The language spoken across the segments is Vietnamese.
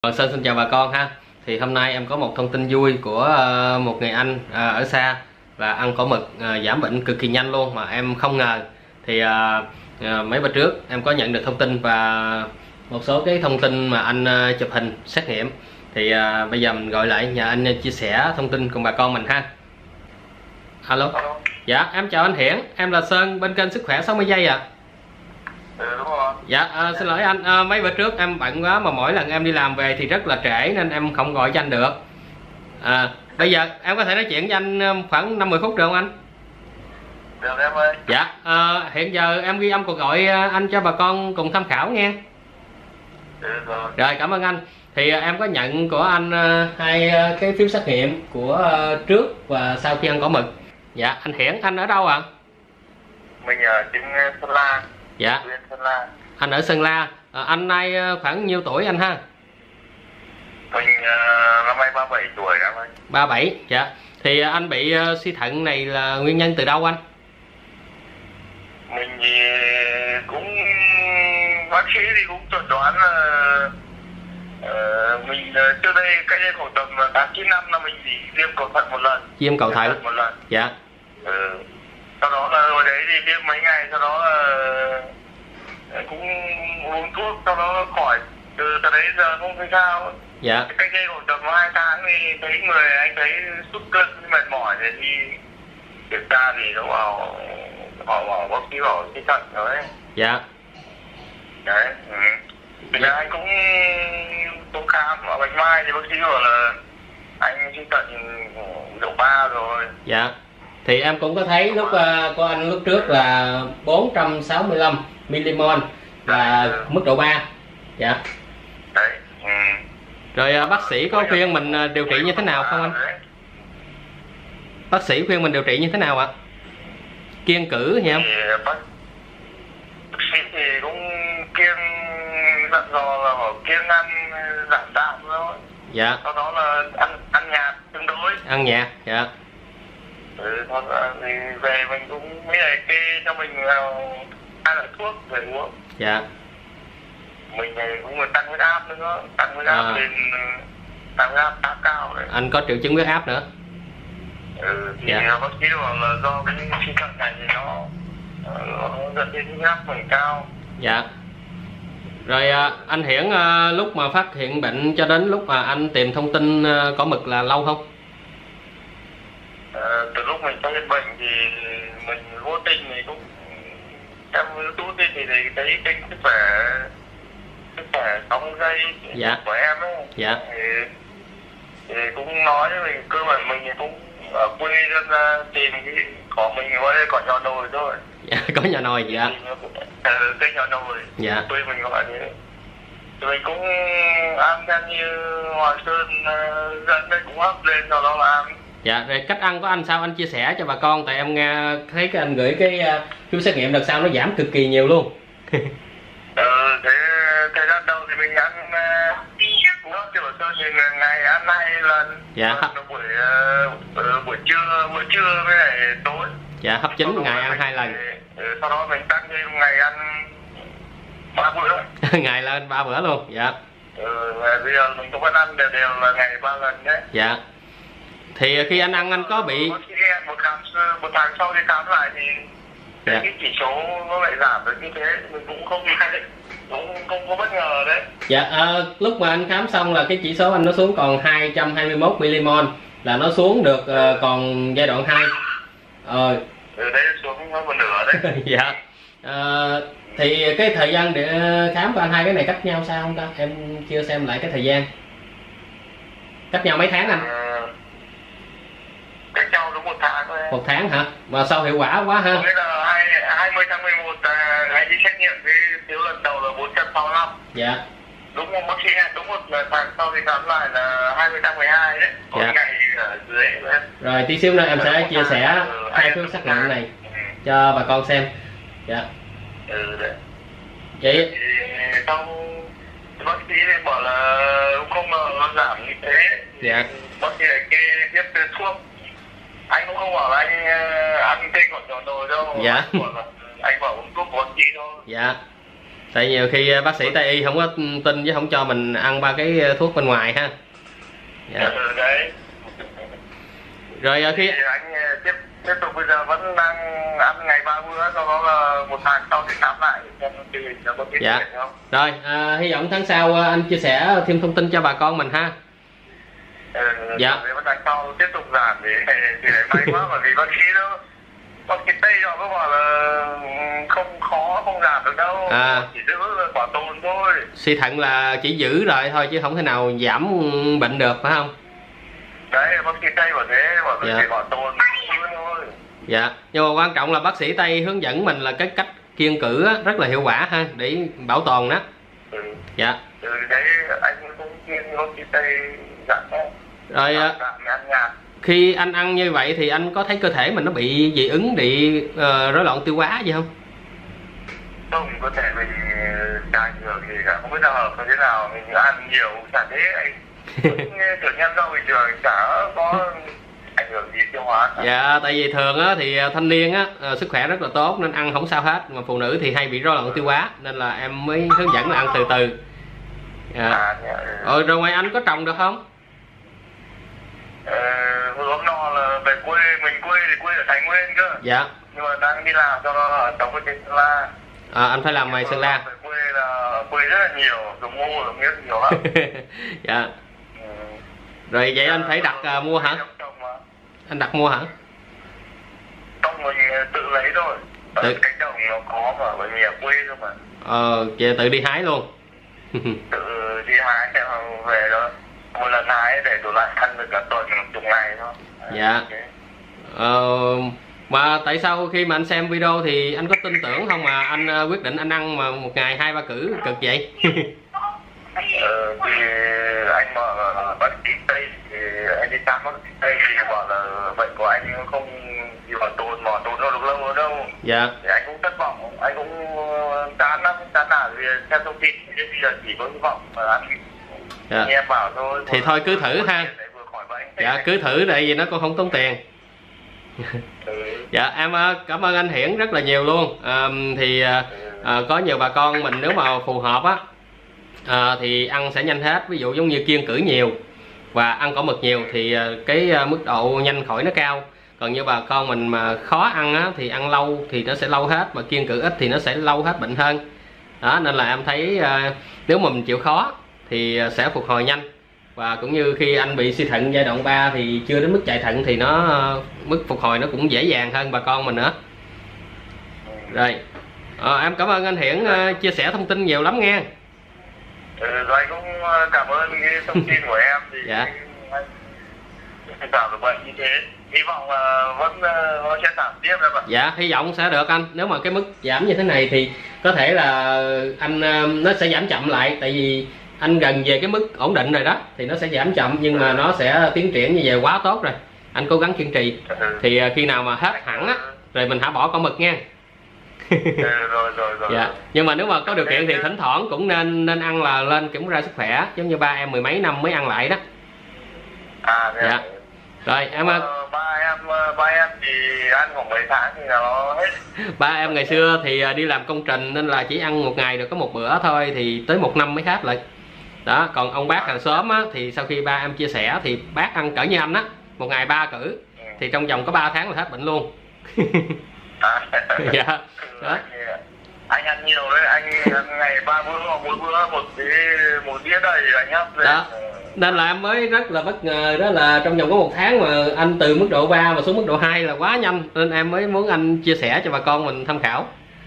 Sơn xin chào bà con ha. Thì hôm nay em có một thông tin vui của một người anh ở xa là ăn cỏ mực giảm bệnh cực kỳ nhanh luôn mà em không ngờ. Thì mấy bữa trước em có nhận được thông tin và một số cái thông tin mà anh chụp hình xét nghiệm. Thì bây giờ mình gọi lại nhờ anh chia sẻ thông tin cùng bà con mình ha. Alo. Dạ em chào anh Hiển, em là Sơn bên kênh Sức Khỏe 60 giây ạ. Đúng rồi. Dạ xin lỗi anh, mấy bữa trước em bận quá mà mỗi lần em đi làm về thì rất là trễ nên em không gọi cho anh được. Bây giờ em có thể nói chuyện với anh khoảng 50 phút được không anh? Được em ơi. Dạ hiện giờ em ghi âm cuộc gọi anh cho bà con cùng tham khảo nghe. Rồi. Rồi cảm ơn anh. Thì em có nhận của anh hai cái phiếu xét nghiệm của trước và sau khi ăn cỏ mực. Dạ anh Hiển, anh ở đâu ạ? Mình ở trên Sơn La. Dạ. Sơn La. Anh ở Sơn La. Anh nay khoảng nhiêu tuổi anh ha? Mình năm nay 37 tuổi em ơi. 37. Dạ. Thì anh bị suy thận này là nguyên nhân từ đâu anh? Mình thì cũng bác sĩ thì cũng chẩn đoán là mình trước đây cách đây khoảng tầm 8-9 năm là mình bị viêm cầu thận một lần. Viêm cầu thận. Một lần. Dạ. Sau đó là hồi đấy thì viêm mấy ngày, sau đó là cũng uống thuốc, sau đó nó khỏi. Từ đấy giờ không thấy sao. Dạ. Cách đây khoảng tầm 2 tháng thì thấy người anh thấy sút cân mệt mỏi thì đi kiểm tra thì nó bảo họ bảo bác sĩ bảo suy thận rồi đấy. Dạ. Đấy. Thì là anh cũng khám ở Bạch Mai thì bác sĩ bảo là anh suy thận độ 3 rồi. Dạ. Thì em cũng có thấy lúc của anh lúc trước là 465 mmol là mức độ 3. Dạ. Đấy. Rồi bác sĩ có khuyên mình điều trị như thế nào không anh? Bác sĩ khuyên mình điều trị như thế nào ạ? Kiêng cữ nhỉ không? Bác sĩ thì cũng kiêng, dặn dò là bảo kiêng ăn giảm đạm thôi. Dạ. Sau đó là ăn nhạt tương đối. Ăn nhạt. Dạ. Thôi thì về mình cũng mấy này kê cho mình vào 2 loại thuốc về uống. Dạ. Mình thì cũng phải tăng huyết áp nữa, tăng huyết áp lên, tăng huyết áp khá cao đấy. Anh có triệu chứng huyết áp nữa? Thì bác sĩ bảo là do cái suy thận này thì nó dẫn đến huyết áp mình cao. Dạ. Rồi anh Hiển lúc mà phát hiện bệnh cho đến lúc mà anh tìm thông tin cỏ mực là lâu không? Từ lúc mình phát hiện bệnh thì mình vô tình thì cũng em YouTube thì thấy kênh sức khỏe 60 giây của em ấy. Dạ. Thì cũng nói với mình, cơ bản mình thì cũng ở quê dân ra tìm cái cỏ mình gọi là cỏ nhỏ nồi thôi. Dạ, có nhỏ nồi. Dạ. Cây nhỏ nồi. Dạ. Quê mình gọi thế. Thì mình cũng ăn theo như Hoàng Sơn dẫn đây cũng up lên, sau đó là ăn. Dạ, rồi cách ăn của anh sao anh chia sẻ cho bà con, tại em nghe thấy cái anh gửi cái phiếu xét nghiệm đợt sau nó giảm cực kỳ nhiều luôn. Thế thời gian đầu thì mình ăn nó kiểu sao như ngày ăn 2 lần. Dạ. Buổi trưa với lại tối. Dạ, hấp chín ngày ăn 2 lần. Sau đó mình tăng thêm ngày ăn 3 bữa. Ngày lên 3 bữa luôn. Dạ. Bây giờ mình cũng vẫn ăn đều là ngày 3 lần đấy. Dạ. Thì khi anh ăn anh có bị một tháng sau đi khám lại thì cái chỉ số nó lại giảm được như thế, mình cũng không có bất ngờ đấy. Dạ, lúc mà anh khám xong là cái chỉ số anh nó xuống còn 221 mmol, là nó xuống được còn giai đoạn 2. Đấy xuống một nửa đấy. Dạ. Thì cái thời gian để khám của anh hai cái này cách nhau sao không ta? Em chưa xem lại cái thời gian. Cách nhau mấy tháng anh? Cách nhau đúng 1 tháng thôi. 1 tháng hả? Mà sao hiệu quả quá ha? Bây giờ 20 tháng 11 ngày đi xét nghiệm cái phiếu lần đầu là 465. Dạ. Đúng một bác sĩ đúng một tháng sau thì khám lại là 20 tháng 12 đấy. Có ngày ở dưới đấy. Rồi tí xíu nữa em sẽ chia sẻ hai phiếu xác nhận này cho bà con xem. Dạ. Đấy. Vậy xong bác sĩ thì bảo là không ngờ nó giảm như thế. Dạ. Bác sĩ lại kê tiếp thuốc. Anh cũng không bảo là anh ăn cây ngọt nhỏ nồi đâu. Dạ. Anh bảo uống thuốc của bác sĩ thôi. Dạ. Tại nhiều khi bác sĩ Tây y không có tin chứ không cho mình ăn ba cái thuốc bên ngoài ha. Dạ. Đấy. Rồi khi anh tiếp tục bây giờ vẫn đang ăn ngày 3 bữa, sau đó là 1 tháng sau thì khám lại xem tình hình nó có tiến triển không. Rồi hy vọng tháng sau anh chia sẻ thêm thông tin cho bà con mình ha. Dạ. Vẫn tháng sau tiếp tục giảm thì lại may quá, bởi vì bác sĩ Tây họ có bảo là không khó, không giảm được đâu, chỉ giữ bảo tồn thôi. Suy thận là chỉ giữ rồi thôi chứ không thể nào giảm bệnh được, phải không? Đấy, bác sĩ Tây bảo thế, bảo chỉ bảo tồn thôi. Dạ, nhưng mà quan trọng là bác sĩ Tây hướng dẫn mình là cái cách kiêng cữ á, rất là hiệu quả ha, để bảo tồn đó. Dạ. Đấy, anh cũng kiêng bác sĩ Tây dặn đó. Rồi khi anh ăn như vậy thì anh có thấy cơ thể mình nó bị dị ứng, bị rối loạn tiêu hóa gì không? Không, cơ thể mình ảnh hưởng gì cả, không biết nào hợp thế nào, mình ăn nhiều chả thế anh. Kiểu nhân rau bình thường chả có ảnh hưởng gì tiêu hóa cả. Dạ, tại vì thường á thì thanh niên á sức khỏe rất là tốt nên ăn không sao hết, mà phụ nữ thì hay bị rối loạn tiêu hóa nên là em mới hướng dẫn là ăn từ từ. Dạ. Rồi ngoài anh có trồng được không? Hôm nọ là về quê, mình quê thì quê ở Thái Nguyên cơ. Dạ. Nhưng mà đang đi làm cho nó ở trong cái tỉnh Sơn La. Anh phải làm ngoài Sơn La. Về quê là quê rất là nhiều, giống ngô, giống miếng nhiều lắm. Dạ. Rồi vậy anh phải đặt mua hả? Anh đặt mua hả? Không, mình tự lấy thôi. Ở cánh đồng nó có mà, bởi vì ở quê thôi mà. Vậy tự đi hái luôn. Tự đi hái để về đó. Một lần hái để tủ lạnh ăn được cả tuần, chục ngày thôi. Dạ. Mà tại sao khi mà anh xem video thì anh có tin tưởng không mà anh quyết định anh ăn mà một ngày 2-3 cữ cực vậy? Thì anh bảo là bác sĩ Tây, thì anh đi khám bác sĩ Tây thì bảo là bệnh của anh không gì bảo tồn đâu được lâu đâu. Dạ. Thì anh cũng thất vọng, anh cũng chán lắm, chán nản vì theo thông tin bây giờ chỉ có hy vọng mà anh nghe bảo thôi. Thì thôi cứ thử ha. Dạ, cứ thử tại vì nó cũng không tốn tiền. Dạ, em cảm ơn anh Hiển rất là nhiều luôn. Có nhiều bà con mình nếu mà phù hợp á thì ăn sẽ nhanh hết, ví dụ giống như kiêng cữ nhiều và ăn cỏ mực nhiều thì cái mức độ nhanh khỏi nó cao. Còn như bà con mình mà khó ăn á thì ăn lâu thì nó sẽ lâu hết, mà kiêng cữ ít thì nó sẽ lâu hết bệnh hơn. Đó, nên là em thấy nếu mà mình chịu khó thì sẽ phục hồi nhanh. Và cũng như khi anh bị suy thận giai đoạn 3 thì chưa đến mức chạy thận thì mức phục hồi nó cũng dễ dàng hơn bà con mình nữa. Rồi em cảm ơn anh Hiển chia sẻ thông tin nhiều lắm nghe. Rồi anh cũng cảm ơn cái thông tin của em thì dạ. Anh giảm được bệnh như thế, hy vọng vẫn nó sẽ giảm tiếp em ạ. Dạ, hy vọng sẽ được anh. Nếu mà cái mức giảm như thế này thì có thể là anh nó sẽ giảm chậm lại, tại vì anh gần về cái mức ổn định rồi đó thì nó sẽ giảm chậm, nhưng mà nó sẽ tiến triển như vậy quá tốt rồi. Anh cố gắng kiên trì thì khi nào mà hết hẳn á rồi mình hả bỏ cỏ mực nha. Rồi. Dạ. Nhưng mà nếu mà có điều kiện thì thỉnh thoảng cũng nên ăn là lên kiểm tra sức khỏe, giống như ba em 10 mấy năm mới ăn lại đó. Dạ. Rồi em ba em thì ăn khoảng 10 tháng thì nó hết. Ba em ngày xưa thì đi làm công trình nên là chỉ ăn một ngày được có một bữa thôi, thì tới 1 năm mới hết lại. Đó, còn ông bác hàng xóm á thì sau khi ba em chia sẻ thì bác ăn cỡ như anh á, một ngày 3 cữ thì trong vòng có 3 tháng là hết bệnh luôn. Dạ. Đó. Anh ăn nhiều đấy, anh ăn ngày 3 bữa hoặc 4 bữa một đĩa đầy anh hấp lên. Đó. Nên là em mới rất là bất ngờ đó là trong vòng có 1 tháng mà anh từ mức độ 3 mà xuống mức độ 2 là quá nhanh, nên em mới muốn anh chia sẻ cho bà con mình tham khảo.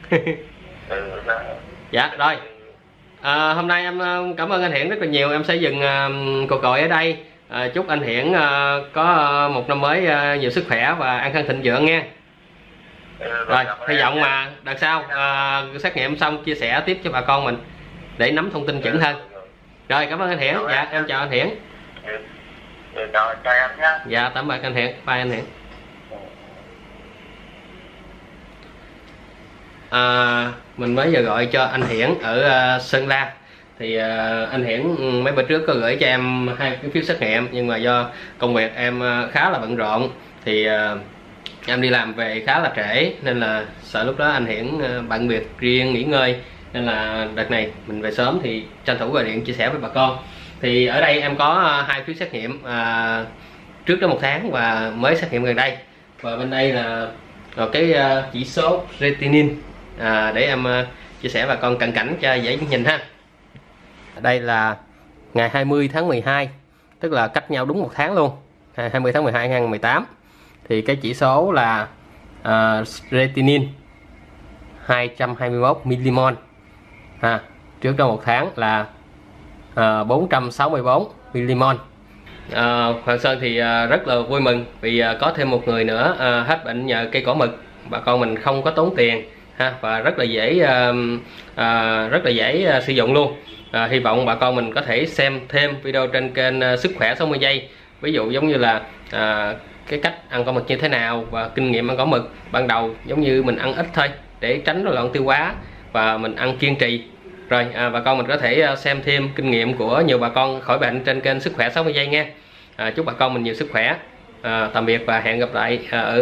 Dạ rồi. Hôm nay em cảm ơn anh Hiển rất là nhiều. Em sẽ dừng cuộc gọi ở đây. Chúc anh Hiển có một năm mới nhiều sức khỏe và an khang thịnh vượng nha. Rồi, hy vọng mà đợt sau xét nghiệm xong chia sẻ tiếp cho bà con mình để nắm thông tin chuẩn hơn. Rồi, cảm ơn anh Hiển. Dạ, em chào anh Hiển. Chào em nhé. Dạ, tạm biệt anh Hiển. Bye anh Hiển. Mình mới vừa gọi cho anh Hiển ở Sơn La. Thì anh Hiển mấy bữa trước có gửi cho em 2 cái phiếu xét nghiệm, nhưng mà do công việc em khá là bận rộn thì em đi làm về khá là trễ, nên là sợ lúc đó anh Hiển bận việc riêng nghỉ ngơi nên là đợt này mình về sớm thì tranh thủ gọi điện chia sẻ với bà con. Thì ở đây em có 2 phiếu xét nghiệm trước đó 1 tháng và mới xét nghiệm gần đây, và bên đây là cái chỉ số creatinine để em chia sẻ bà con cận cảnh cho dễ nhìn ha. Đây là ngày 20 tháng 12, tức là cách nhau đúng 1 tháng luôn, 20 tháng 12 2018. Thì cái chỉ số là creatinine 221 mmol trước đó 1 tháng là 464 mmol. Hoàng Sơn thì rất là vui mừng vì có thêm một người nữa hết bệnh nhờ cây cỏ mực. Bà con mình không có tốn tiền và rất là dễ sử dụng luôn. Hy vọng bà con mình có thể xem thêm video trên kênh Sức Khỏe 60 giây, ví dụ giống như là cái cách ăn cỏ mực như thế nào và kinh nghiệm ăn cỏ mực ban đầu giống như mình ăn ít thôi để tránh rối loạn tiêu hóa và mình ăn kiên trì. Rồi bà con mình có thể xem thêm kinh nghiệm của nhiều bà con khỏi bệnh trên kênh Sức Khỏe 60 giây nha. Chúc bà con mình nhiều sức khỏe. Tạm biệt và hẹn gặp lại ở